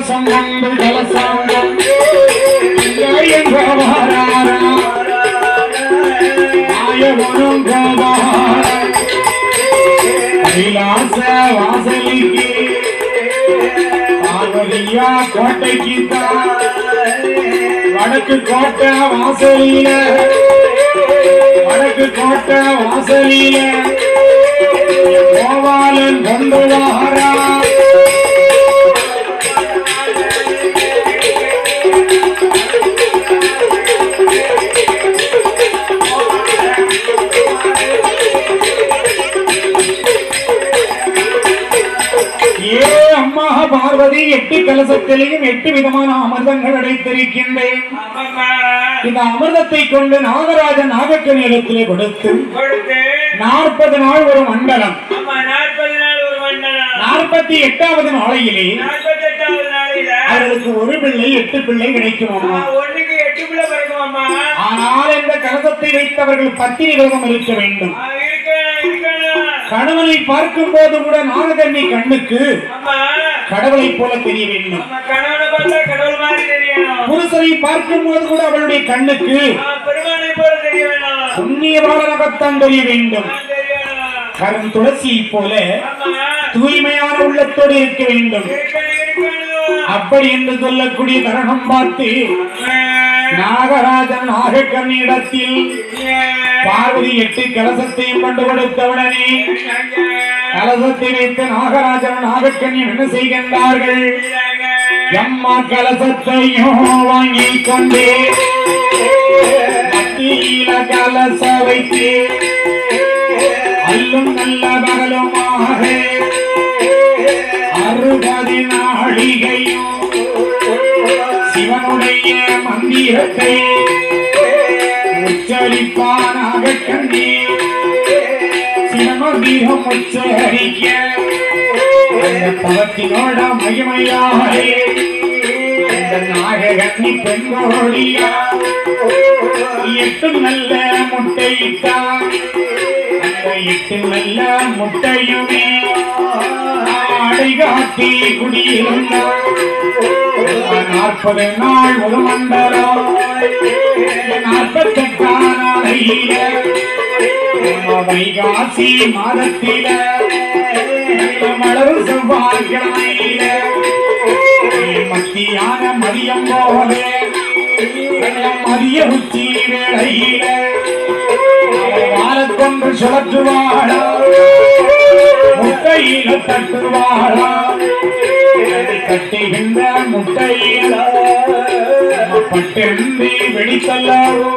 கலசங்கங்கள் கலசாங்கம் நாயகனும் கோபாலன் கைலாச வாசலிக்கு பார்வதியா கோட்டைக்கு தான் வடக்கு கோட்டை வாசலில வடக்கு கோட்டை வாசலில கோபாலன் கொண்டு வாரா பார்வதி 8 கலசத்திலேயும் 8 விதமான அமிர்தங்கள் அடைத்திருக்கின்றேன். இந்த அமிர்தத்தை கொண்டு நாகராஜன் நாகக்கனியிடத்திலே கொடுத்து 40 நாள் ஒரு மண்டலம் 48வது நாளையிலே அவர்களுக்கு ஒரு பிள்ளை 8 பிள்ளை கிடைக்கும். ஆனால் இந்த கலசத்தை வைத்தவர்கள் பத்தினி விரதம் இருக்க வேண்டும். கடவுளை பார்க்கும் போது கூட நாகக்கன்னி கண்ணுக்கு கடவுளை போல தெரிய வேண்டும். புருஷனை பார்க்கும் போது கூட அவளுடைய கண்ணுக்கு புண்ணியவாளராகத்தான் தெரிய வேண்டும். கரும் துளசியை போல தூய்மையான உள்ளத்தோடு இருக்க வேண்டும். அப்படி என்று சொல்லக்கூடிய தருணம் பார்த்து நாகராஜன் நாகக்கன்னியிடத்தில் பார்வதி 8 கலசத்தையும் கொண்டு கொடுத்தவுடனே கலசத்தை வைத்து நாகராஜன் நாகக்கன்னியும் என்ன செய்கின்றார்கள்? எம்மா கலசத்தையும் வாங்கி கொண்டு மத்தியில கலச வைத்து அல்லும் நல்ல பகலுமாக 60 நாழிகையும் சிவனுடைய மந்திரத்தை உச்சரிப்பானாக கண்ணே சிவமந்திரம் உச்சரிக்க அந்த பவத்தினோட மகிமையாரே இந்த நாகக்கன்னி பெண்கோடியா 8 நல்ல முட்டையிட்டான். அந்த 8 நல்ல முட்டையுமே அடைகாட்டி குடியிருந்தான். 40 நாள் ஒரு மண்டலம் 48 நாளையில வைகாசி மாதத்தில மலர் செவ்வாய்க்கிழமையில மத்தியான மதியம் போல மதிய உச்சி வேளையில வாரத்தொன்று சுழற்றுவாளா முட்டையில தட்டுவாளா கட்டுகின்ற முட்டையில பட்டெந்தி வெடித்தல்ல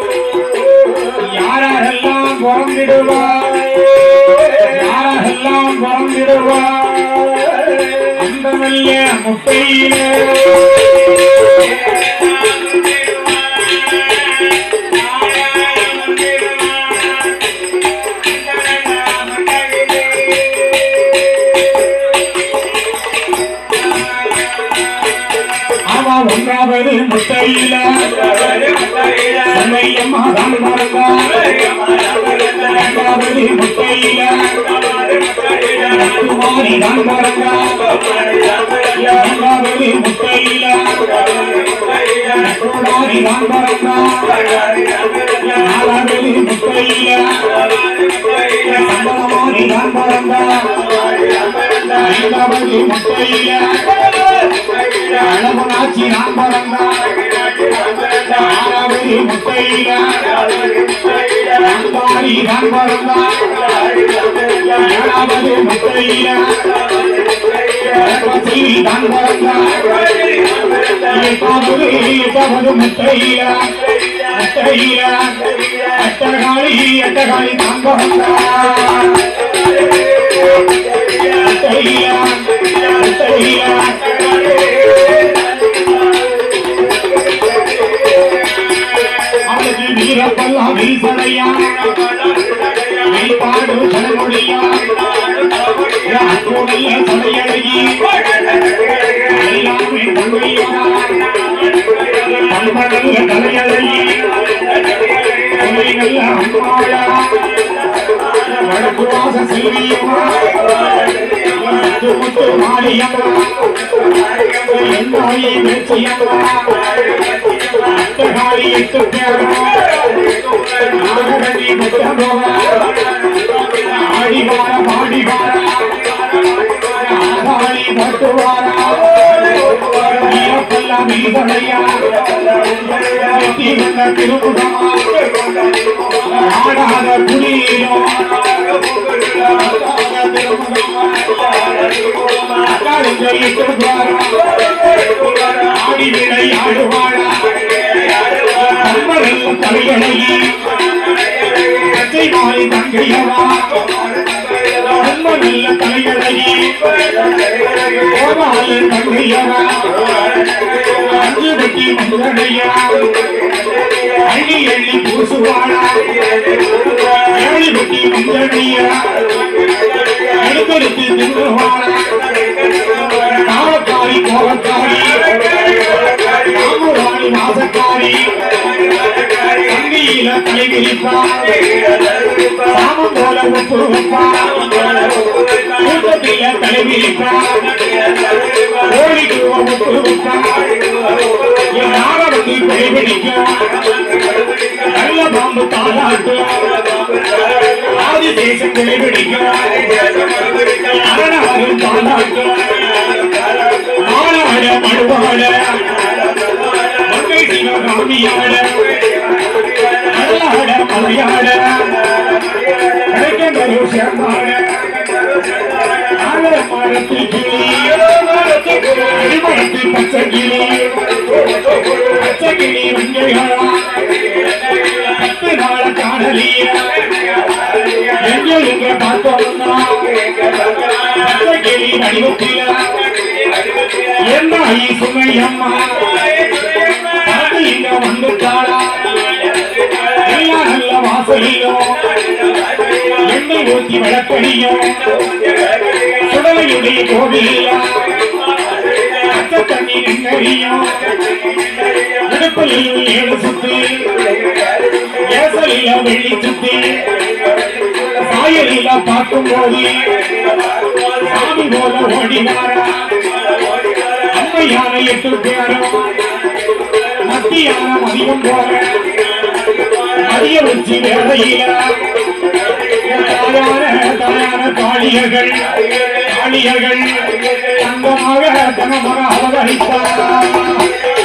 யாரெல்லாம் பிறந்திடுவார் யாரெல்லாம் பிறந்திடுவார் அந்த நல்ல முட்டையில ஒன்றாவது முட்டையில சமையம்மா தான் மறந்தா. இரண்டாவது முட்டையில குமாரி தான் மறந்தா. மூன்றாவது முட்டையில குமாரி தான் மறந்தா. நாலாவது முட்டையில சம்பளமாரி தான் மறந்தா. ஐந்தாவது முட்டையில அழகுனாச்சி நான் மறந்தா. ஆறாவது முட்டையில அம்பாரி நான் மறந்தா. ஏழாவது முட்டையில தான் மறந்தா. எட்டாவது முட்டையில அட்டகாளி தான் மறந்தா. அவளுக்கு வீரப்பெல்லாம் வீசலையா பாடு சனமொழியா சடையழகி எல்லாமே தங்கையா பல்மடல்ல தலையழகி அம்மாயா வடக்கு வாச செல்வியம்மா முத்து மாரியம்மா அந்தாயே மேச்சியம்மா அட்டகாரி எட்டு பேரும் நாகரடி முத்தமோகா ஆடிவார மாடிவார ஆகாளி மட்டுவாரா நீரப்பல்லா மீதனையா வெற்றி கொண்ட திருமுகமா ஆடாத குடியிலோ ஆடி விளை ஆடுவாழா கண்மரல்ல தலையழகி கச்சை மாறி தங்கையவா கண்மரல்ல தலையழகி கோபால தங்கையவா அஞ்சு வெட்டி மங்களையா அள்ளி எள்ளி பூசுவாழா ஏழு வெட்டி மங்களையா எடுத்தெடுத்து தின்னுவாழா காவக்காரி கோவக்காரி காமுராணி மாசக்காரி தங்கியில தலை விரிப்பார் சாமம் போல ஒப்பு வைப்பார் கூட்டத்தில தலை விரிப்பார் கோழிக்கு ஒப்பு வைப்பார் என் நாடகத்தை கைபிடிக்கும் நல்ல பாம்பு தாளாட்டும் ஆதிசேஷம் கைபிடிக்கும் அரணாரும் தாளாட்டும் ஆளாட மடுவாட மங்கை சிவகாமியாட நல்லாட மலையாட கிடைக்கின்ற சேர்ந்தாட ஆழமரத்தில் கிளி அடிமரத்தில் பச்சை கிளி பச்சை கிளி மங்கைகளா 10 நாள காணலிய எங்க பார்த்தோம்னா பச்சை கிளி வடிவத்தில என்ன சுமையம்மா அது இங்க வந்துட்டாளா எல்லா நல்ல வாசலிலும் எண்ணெய் ஊற்றி வளர்ப்படியும் சுடலையுடைய கோவிலா பச்சை தண்ணி நெங்கரியும் இடுப்பலில் 7 சுத்தி ஏசலில வெள்ளி சுத்தி சாயலில பார்க்கும் போது சாமி போல ஓடினாரா அம்மையான 8 பேரும் மத்தியான மதியம் போல மதிய வச்சு வேலையில தாயான காளியர்கள் தங்கமாக தனமாக அவதரித்தார்.